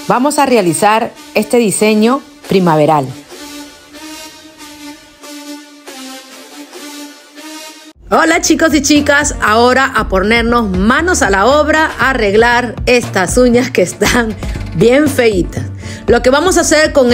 Vamos a realizar este diseño primaveral. Hola chicos y chicas, ahora a ponernos manos a la obra a arreglar estas uñas que están bien feitas. Lo que vamos a hacer con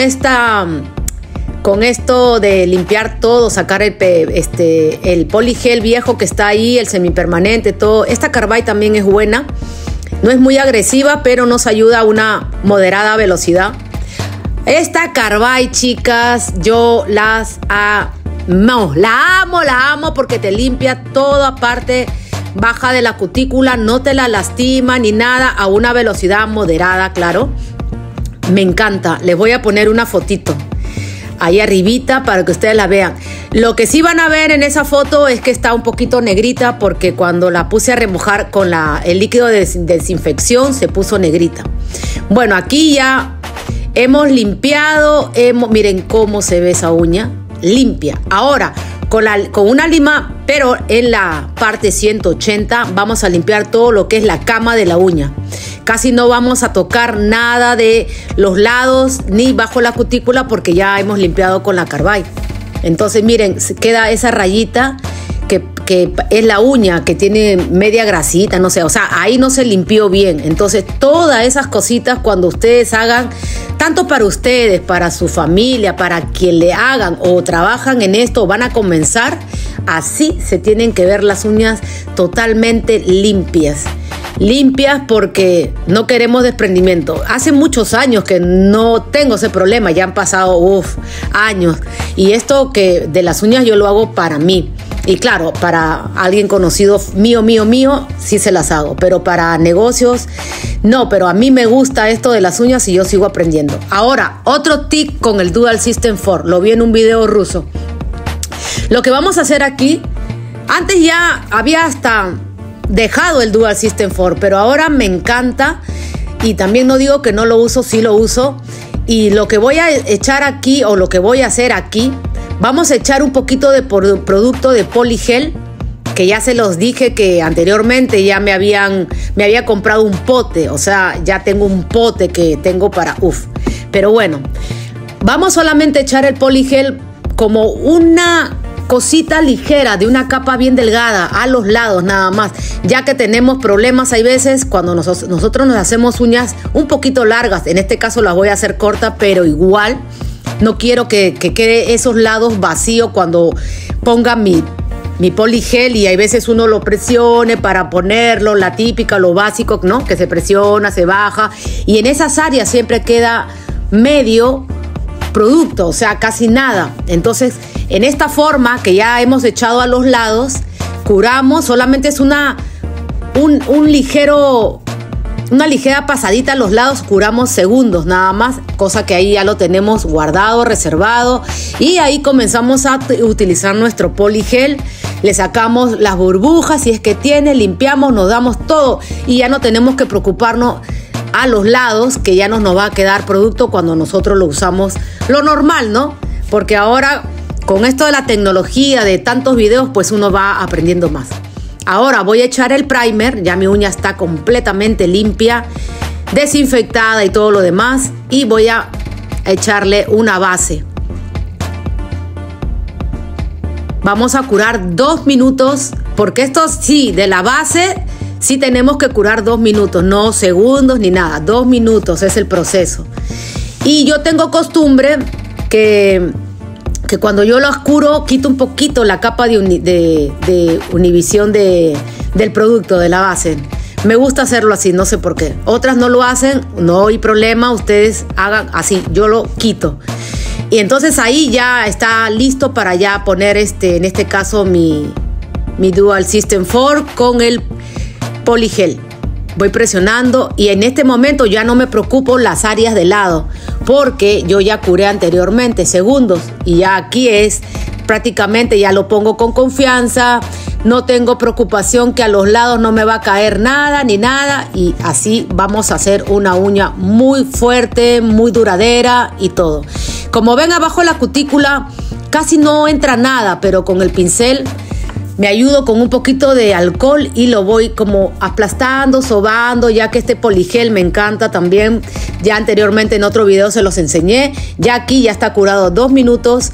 esto de limpiar todo, sacar el poligel viejo que está ahí, el semipermanente, todo. Esta Carbide también es buena, no es muy agresiva, pero nos ayuda a una moderada velocidad. Esta Carbide, chicas, yo la amo porque te limpia toda parte baja de la cutícula, no te la lastima ni nada, a una velocidad moderada, claro. Me encanta, les voy a poner una fotito ahí arribita para que ustedes la vean. Lo que sí van a ver en esa foto es que está un poquito negrita porque cuando la puse a remojar con el líquido de desinfección se puso negrita. Bueno, aquí ya hemos limpiado, miren cómo se ve esa uña, limpia. Ahora, con una lima, pero en la parte 180, vamos a limpiar todo lo que es la cama de la uña. Casi no vamos a tocar nada de los lados ni bajo la cutícula porque ya hemos limpiado con la Carbide. Entonces, miren, queda esa rayita que es la uña que tiene media grasita, no sé, o sea, ahí no se limpió bien. Entonces, todas esas cositas cuando ustedes hagan, tanto para ustedes, para su familia, para quien le hagan o trabajan en esto, van a comenzar, así se tienen que ver las uñas totalmente limpias. Limpias porque no queremos desprendimiento. Hace muchos años que no tengo ese problema, ya han pasado años. Y esto que de las uñas yo lo hago para mí. Y claro, para alguien conocido mío, sí se las hago. Pero para negocios, no. Pero a mí me gusta esto de las uñas y yo sigo aprendiendo. Ahora, otro tip con el Dual System 4. Lo vi en un video ruso. Lo que vamos a hacer aquí, antes ya había hasta dejado el Dual System 4, pero ahora me encanta y también no digo que no lo uso, sí lo uso. Y lo que voy a echar aquí o lo que voy a hacer aquí, vamos a echar un poquito de producto de poligel, que ya se los dije que anteriormente ya me había comprado un pote, o sea, ya tengo un pote que tengo para Pero bueno, vamos solamente a echar el poligel como una cosita ligera, de una capa bien delgada a los lados nada más, ya que tenemos problemas, hay veces cuando nosotros nos hacemos uñas un poquito largas, en este caso las voy a hacer cortas, pero igual no quiero que quede esos lados vacíos cuando ponga mi poligel, y hay veces uno lo presione para ponerlo, la típica, lo básico, ¿no? Que se presiona, se baja, y en esas áreas siempre queda medio producto, o sea, casi nada. Entonces, en esta forma que ya hemos echado a los lados, curamos, solamente es una ligera pasadita a los lados, curamos segundos nada más, cosa que ahí ya lo tenemos guardado, reservado, y ahí comenzamos a utilizar nuestro poligel, le sacamos las burbujas si es que tiene, limpiamos, nos damos todo y ya no tenemos que preocuparnos a los lados, que ya nos va a quedar producto cuando nosotros lo usamos lo normal, ¿no? Porque ahora con esto de la tecnología, de tantos videos, pues uno va aprendiendo más. Ahora voy a echar el primer, ya mi uña está completamente limpia, desinfectada y todo lo demás, y voy a echarle una base. Vamos a curar 2 minutos, porque esto sí, de la base sí tenemos que curar 2 minutos, no segundos ni nada, 2 minutos es el proceso. Y yo tengo costumbre que cuando yo lo curo, quito un poquito la capa de inhibición del producto, de la base. Me gusta hacerlo así, no sé por qué. Otras no lo hacen, no hay problema, ustedes hagan así, yo lo quito. Y entonces ahí ya está listo para ya poner en este caso mi Dual System 4 con el poligel. Voy presionando y en este momento ya no me preocupo las áreas de lado porque yo ya curé anteriormente segundos y ya aquí es prácticamente, ya lo pongo con confianza, no tengo preocupación que a los lados no me va a caer nada ni nada, y así vamos a hacer una uña muy fuerte, muy duradera y todo. Como ven, abajo de la cutícula casi no entra nada, pero con el pincel me ayudo con un poquito de alcohol y lo voy como aplastando, sobando, ya que este poligel me encanta también. Ya anteriormente en otro video se los enseñé. Ya aquí ya está curado 2 minutos.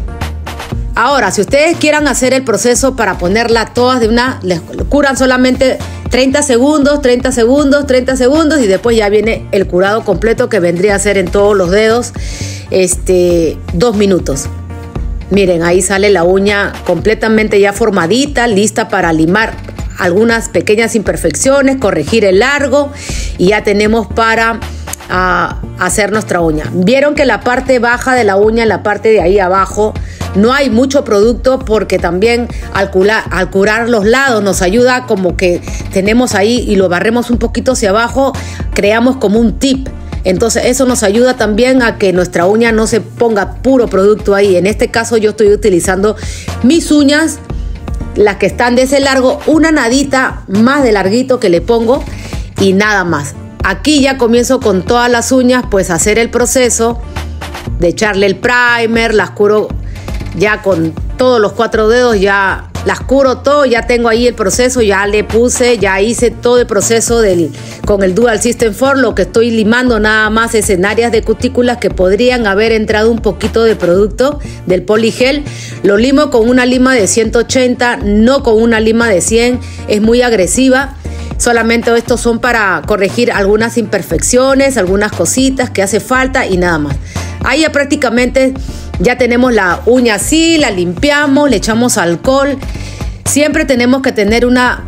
Ahora, si ustedes quieran hacer el proceso para ponerla todas de una, les curan solamente 30 segundos, 30 segundos, 30 segundos y después ya viene el curado completo que vendría a ser en todos los dedos 2 minutos. Miren, ahí sale la uña completamente ya formadita, lista para limar algunas pequeñas imperfecciones, corregir el largo y ya tenemos para hacer nuestra uña. Vieron que la parte baja de la uña, en la parte de ahí abajo, no hay mucho producto porque también al curar los lados nos ayuda, como que tenemos ahí y lo barremos un poquito hacia abajo, creamos como un tip. Entonces eso nos ayuda también a que nuestra uña no se ponga puro producto ahí. En este caso yo estoy utilizando mis uñas, las que están de ese largo, una nadita más de larguito que le pongo y nada más. Aquí ya comienzo con todas las uñas pues a hacer el proceso de echarle el primer, las curo ya con todos los 4 dedos, ya las curo todo, ya tengo ahí el proceso, ya le puse, ya hice todo el proceso con el Dual System 4. Lo que estoy limando nada más es en áreas de cutículas que podrían haber entrado un poquito de producto del poligel. Lo limo con una lima de 180, no con una lima de 100, es muy agresiva. Solamente estos son para corregir algunas imperfecciones, algunas cositas que hace falta y nada más. Ahí ya prácticamente ya tenemos la uña así, la limpiamos, le echamos alcohol. Siempre tenemos que tener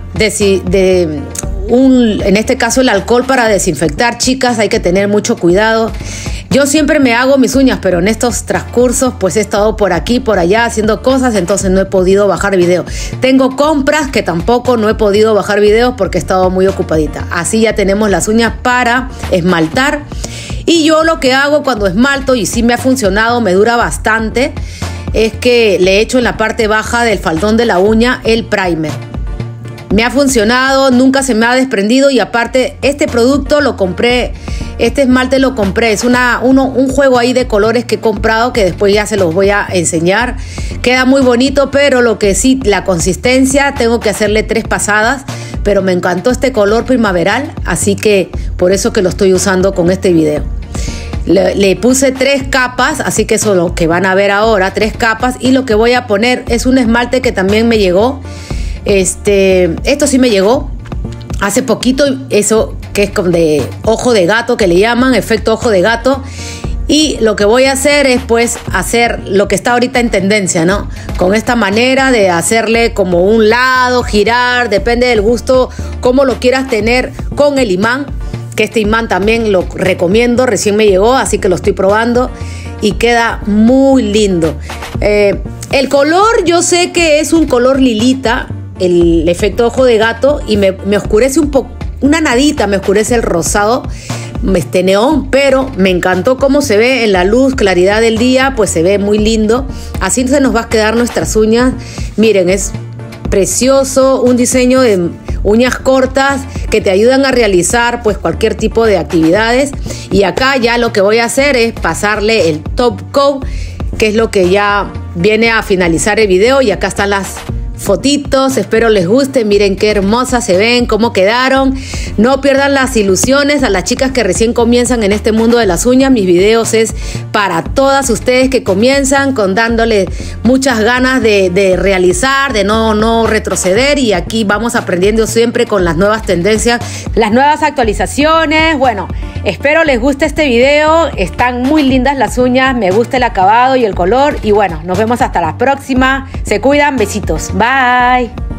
en este caso el alcohol para desinfectar, chicas, hay que tener mucho cuidado. Yo siempre me hago mis uñas, pero en estos transcursos pues he estado por aquí, por allá haciendo cosas, entonces no he podido bajar video. Tengo compras que tampoco no he podido bajar videos porque he estado muy ocupadita. Así ya tenemos las uñas para esmaltar. Y yo lo que hago cuando esmalto, y sí me ha funcionado, me dura bastante, es que le echo en la parte baja del faldón de la uña el primer. Me ha funcionado, nunca se me ha desprendido y aparte este producto lo compré, este esmalte lo compré, es un juego ahí de colores que he comprado que después ya se los voy a enseñar. Queda muy bonito, pero lo que sí, la consistencia, tengo que hacerle 3 pasadas, pero me encantó este color primaveral, así que por eso que lo estoy usando con este video. Le puse 3 capas, así que eso es lo que van a ver ahora, 3 capas, y lo que voy a poner es un esmalte que también me llegó. Esto sí me llegó hace poquito, eso que es de ojo de gato, que le llaman efecto ojo de gato. Y lo que voy a hacer es pues hacer lo que está ahorita en tendencia, ¿no? Con esta manera de hacerle como un lado, girar, depende del gusto, cómo lo quieras tener con el imán, que este imán también lo recomiendo, recién me llegó, así que lo estoy probando y queda muy lindo. El color yo sé que es un color lilita, el efecto ojo de gato, y me oscurece un poco, una nadita me oscurece el rosado, neón, pero me encantó cómo se ve en la luz, claridad del día, pues se ve muy lindo. Así se nos va a quedar nuestras uñas. Miren, es precioso, un diseño de uñas cortas que te ayudan a realizar pues cualquier tipo de actividades. Y acá ya lo que voy a hacer es pasarle el top coat, que es lo que ya viene a finalizar el video. Y acá están las fotitos, espero les guste, miren qué hermosas se ven, cómo quedaron. No pierdan las ilusiones a las chicas que recién comienzan en este mundo de las uñas. Mis videos es para todas ustedes que comienzan con dándole muchas ganas de realizar, de no retroceder, y aquí vamos aprendiendo siempre con las nuevas tendencias, las nuevas actualizaciones. Bueno, espero les guste este video, están muy lindas las uñas, me gusta el acabado y el color, y bueno, nos vemos hasta la próxima, se cuidan, besitos, bye.